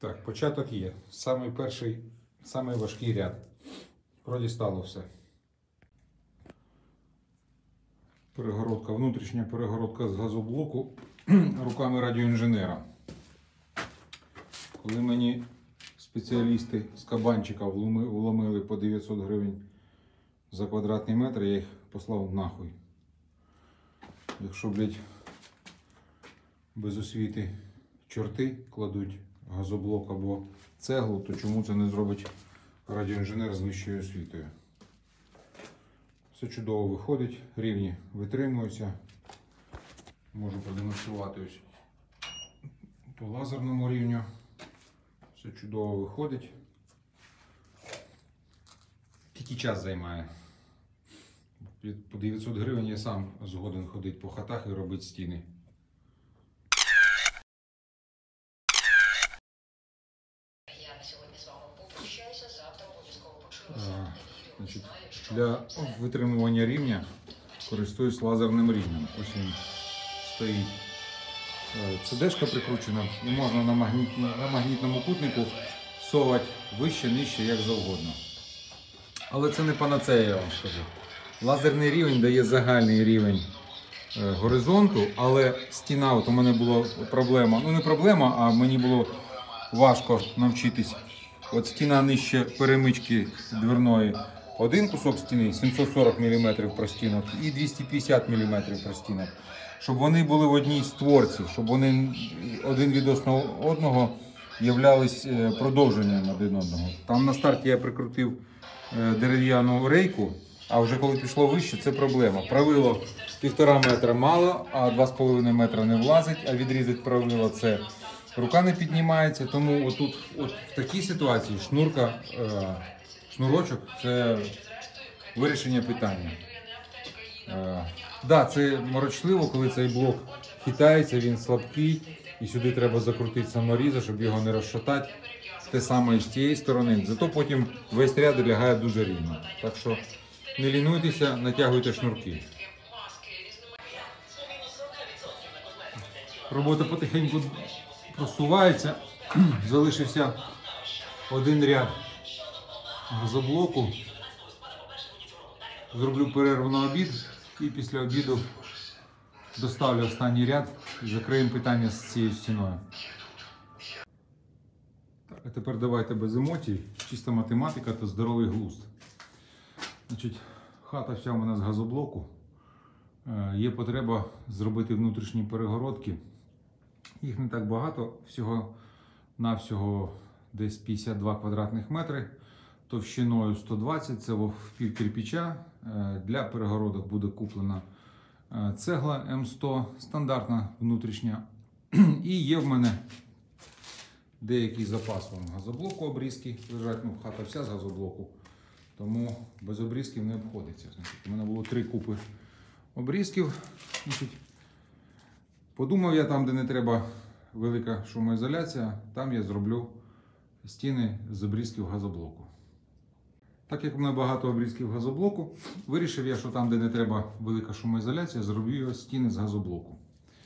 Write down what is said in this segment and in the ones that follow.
Так, початок є. Самий перший, самий важкий ряд. Вроді стало все. Перегородка, внутрішня перегородка з газоблоку руками радіоінженера. Коли мені спеціалісти з кабанчика вломили по 900 гривень за квадратний метр, я їх послав нахуй. Якщо, блядь, без освіти чорти кладуть газоблок або цеглу, то чому це не зробить радіоінженер з вищою освітою? Все чудово виходить, рівні витримуються. Можу продемонструвати ось по лазерному рівню. Все чудово виходить. Тільки час займає. По 900 гривень я сам згоден ходити по хатах і робити стіни. Я на сьогодні з вами попрощаюся, завтра обов'язково почуємося. Значить, для витримування рівня користуюсь лазерним рівнем. Ось він стоїть. CD-шка прикручена і можна на магнітному кутнику совати вище, нижче, як завгодно. Але це не панацея, я вам скажу. Лазерний рівень дає загальний рівень горизонту, але стіна, от у мене була проблема, ну не проблема, а мені було важко навчитись. От стіна нижче перемички дверної. Один кусок стіни 740 мм простінок і 250 мм простінок. Щоб вони були в одній створці, щоб вони один від одного являлись продовженням один одного. Там на старті я прикрутив дерев'яну рейку, а вже коли пішло вище, це проблема. Правило 1,5 метра мало, а 2,5 метра не влазить, а відрізати правило це рука не піднімається. Тому отут, в такій ситуації шнурочок – це вирішення питання. Да, це морочливо, коли цей блок хитається, він слабкий, і сюди треба закрутити саморіза, щоб його не розшатати. Те саме і з цієї сторони, зато потім весь ряд лягає дуже рівно. Так що не лінуйтеся, натягуйте шнурки. Робота потихеньку просувається, залишився один ряд газоблоку. Зроблю перерву на обід і після обіду доставлю останній ряд і закриємо питання з цією стіною. Так, а тепер давайте без емоцій, чиста математика та здоровий глузд. Значить, хата вся у мене з газоблоку. Є потреба зробити внутрішні перегородки. Їх не так багато, всього-навсього десь 52 квадратних метри. Товщиною 120, це в пів кирпича. Для перегородок буде куплена цегла М100, стандартна внутрішня. І є в мене деякий запас газоблоку, обрізки лежать, хата вся з газоблоку, тому без обрізків не обходиться. Значить, у мене було 3 купи обрізків. Значить, подумав я, там де не треба велика шумоізоляція, там я зроблю стіни з обрізків газоблоку. Так як в мене багато обрізків газоблоку, вирішив я, що там, де не треба велика шумоізоляція, зроблю стіни з газоблоку.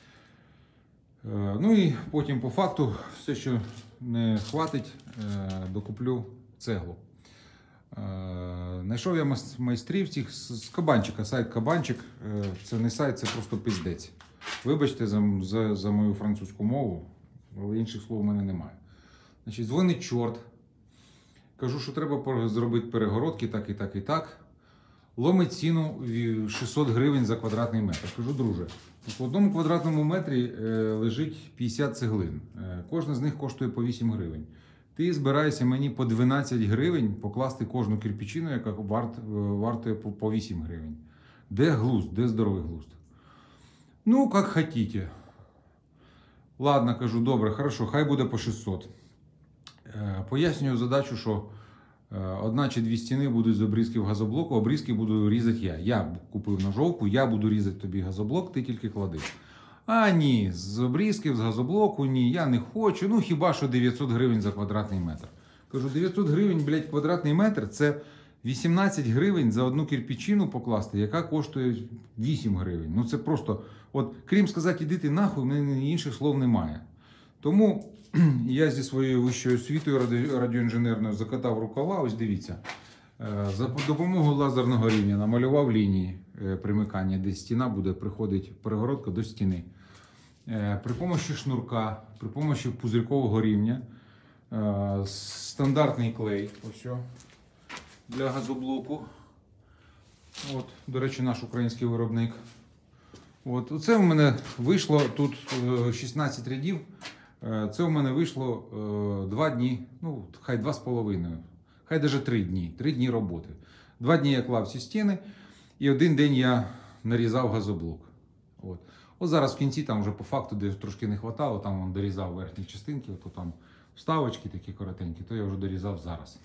Ну і потім по факту, все, що не хватить, докуплю цеглу. Знайшов я майстрів цих з кабанчика, сайт Кабанчик. Це не сайт, це просто пиздець. Вибачте за мою французьку мову, але інших слов у мене немає. Значить, дзвонить чорт. Кажу, що треба зробити перегородки так і так і так. Ломить ціну 600 гривень за квадратний метр. Кажу, друже, в одному квадратному метрі лежить 50 цеглин. Кожна з них коштує по 8 гривень. Ти збираєшся мені по 12 гривень покласти кожну кирпичину, яка вартує по 8 гривень. Де глузд, де здоровий глузд? Ну, як хотіте. Ладно, кажу, добре, хорошо, хай буде по 600. Пояснюю задачу, що одна чи дві стіни будуть з обрізків газоблоку, обрізки буду різати я. Я купив ножовку, я буду різати тобі газоблок, ти тільки клади. А ні, з обрізків, з газоблоку, ні, я не хочу, ну хіба що 900 гривень за квадратний метр. Кажу, 900 гривень, блядь, квадратний метр, це 18 гривень за одну кирпичину покласти, яка коштує 8 гривень. Ну це просто, от, крім сказати, іди ти нахуй, в мене інших слов немає. Тому Я зі своєю вищою освітою радіоінженерною закатав рукава. Ось дивіться. За допомогою лазерного рівня намалював лінії примикання, де стіна буде приходити перегородка до стіни. При помощі шнурка, при помощі пузирькового рівня, стандартний клей ось для газоблоку. От, до речі, наш український виробник. От, оце в мене вийшло тут 16 рядів. Це в мене вийшло 2 дні, ну хай 2,5, хай навіть 3 дні. 3 дні роботи. 2 дні я клав ці стіни і 1 день я нарізав газоблок. От зараз в кінці там вже по факту, де трошки не вистачало, там дорізав верхні частинки, то там вставочки такі коротенькі, то я вже дорізав зараз.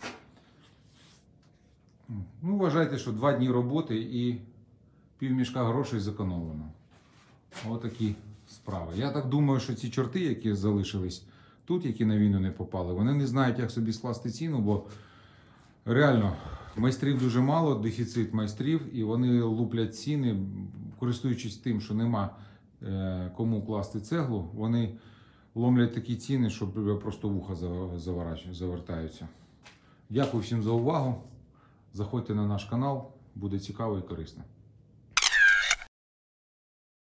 Ну, вважайте, що 2 дні роботи і півмішка грошей зекономлено. Отакі справи. Я так думаю, що ці чорти, які залишились тут, які на війну не попали, вони не знають, як собі скласти ціну, бо реально майстрів дуже мало, дефіцит майстрів, і вони луплять ціни, користуючись тим, що нема кому класти цеглу, вони ломлять такі ціни, що просто вуха завертаються. Дякую всім за увагу. Заходьте на наш канал, буде цікаво і корисно.